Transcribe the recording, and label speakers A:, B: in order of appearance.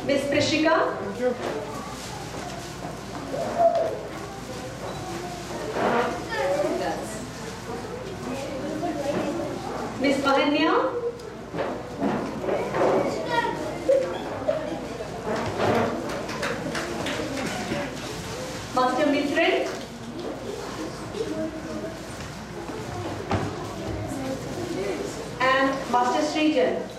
A: Miss Prishika.
B: Thank you.
A: Miss Mahanya. Master Mithran. And Master Srijan.